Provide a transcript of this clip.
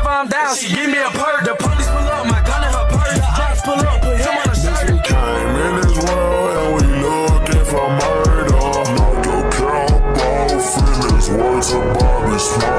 I'm down, she give me a perk. The police pull up, my gun in her purse. The ops pull up, put him on a shirt. We came in this world and we looking for murder. Knock the cap off in this words about me smart.